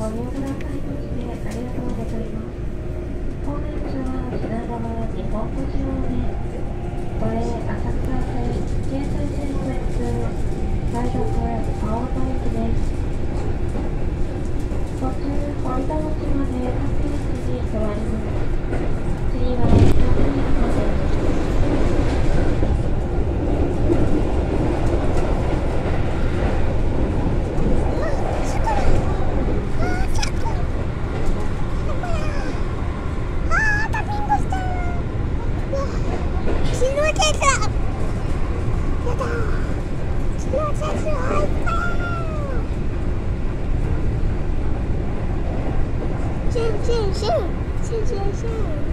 ご利用くださいましてありがとうございます。本列車は品川日本橋方面、都営浅草線京成線特急快速青戸行きです。途中堀田口まで各駅に停まります。次は北見駅まで。 是。